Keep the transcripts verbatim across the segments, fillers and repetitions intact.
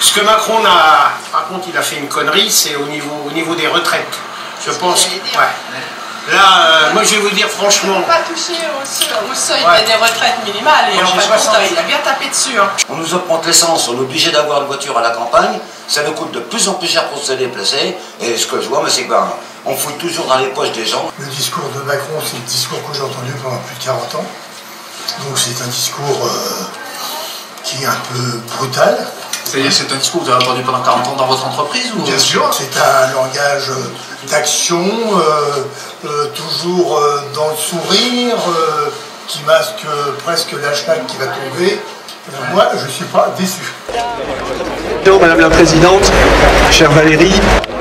Ce que Macron a, par contre, il a fait une connerie, c'est au niveau, au niveau des retraites. Je pense. Ouais. Là, euh, moi je vais vous dire franchement. On n'a pas touché au seuil, au seuil ouais. des retraites minimales et en fait, il a bien tapé dessus. Hein. On nous augmente l'essence, on est obligé d'avoir une voiture à la campagne, ça nous coûte de plus en plus cher pour se déplacer. Et ce que je vois, c'est que ben, on fout toujours dans les poches des gens. Le discours de Macron, c'est le discours que j'ai entendu pendant plus de quarante ans. Donc c'est un discours euh, qui est un peu brutal. C'est-à-dire c'est un discours que vous avez entendu pendant quarante ans dans votre entreprise ou... Bien sûr, c'est un langage d'action, euh, euh, toujours euh, dans le sourire, euh, qui masque euh, presque l'hashtag qui va tomber. Euh, moi, je ne suis pas déçu. Madame la Présidente, chère Valérie,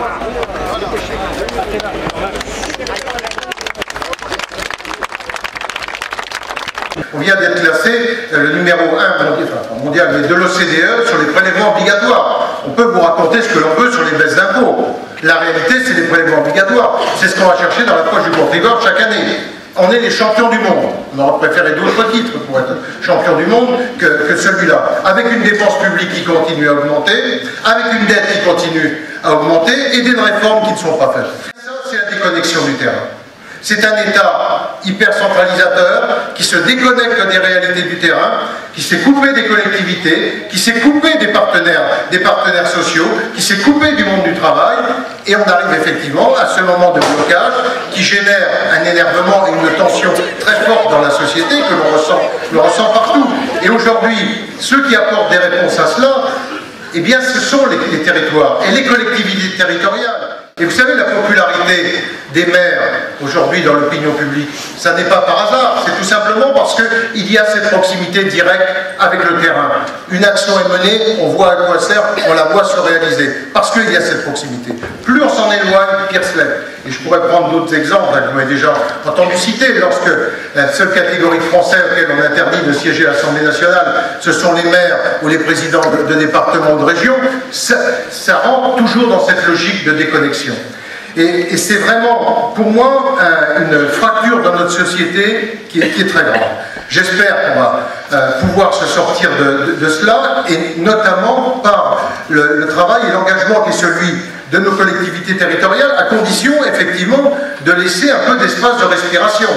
on vient d'être classé le numéro un mondial, enfin, mondial mais de l'O C D E sur les prélèvements obligatoires. On peut vous raconter ce que l'on veut sur les baisses d'impôts. La réalité, c'est les prélèvements obligatoires. C'est ce qu'on va chercher dans la poche du contribuable chaque année. On est les champions du monde. On aurait préféré d'autres titres pour être champion du monde que, que celui-là. Avec une dépense publique qui continue à augmenter, avec une dette qui continue à augmenter et des réformes qui ne sont pas faites. Ça, c'est la déconnexion du terrain. C'est un État hyper centralisateur qui se déconnecte des réalités du terrain, qui s'est coupé des collectivités, qui s'est coupé des partenaires, des partenaires sociaux, qui s'est coupé du monde du travail, et on arrive effectivement à ce moment de blocage qui génère un énervement et une tension très forte dans la société que l'on ressent, l'on ressent partout. Et aujourd'hui, ceux qui apportent des réponses à cela, eh bien ce sont les, les territoires et les collectivités territoriales. Et vous savez, la popularité des maires aujourd'hui dans l'opinion publique, ça n'est pas par hasard, c'est tout simplement parce qu'il y a cette proximité directe avec le terrain. Une action est menée, on voit à quoi sert, on la voit se réaliser, parce qu'il y a cette proximité. Plus on s'en éloigne, pire c'est. Et je pourrais prendre d'autres exemples, que vous m'avez déjà entendu citer, lorsque la seule catégorie de Français auxquels on interdit de siéger à l'Assemblée nationale, ce sont les maires ou les présidents de, de départements ou de régions, ça, ça rentre toujours dans cette logique de déconnexion. Et, et c'est vraiment, pour moi, un, une fracture dans notre société qui est, qui est très grande. J'espère qu'on va euh, pouvoir se sortir de, de, de cela, et notamment par le, le travail et l'engagement qui est celui de nos collectivités territoriales, à condition, effectivement, de laisser un peu d'espace de respiration.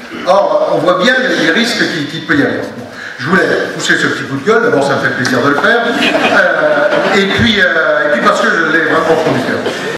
Or, on voit bien les risques qu'il qui peut y avoir. Bon, je voulais pousser ce petit coup de gueule, d'abord ça me fait plaisir de le faire, euh, et, puis, euh, et puis parce que je l'ai vraiment au fond du cœur.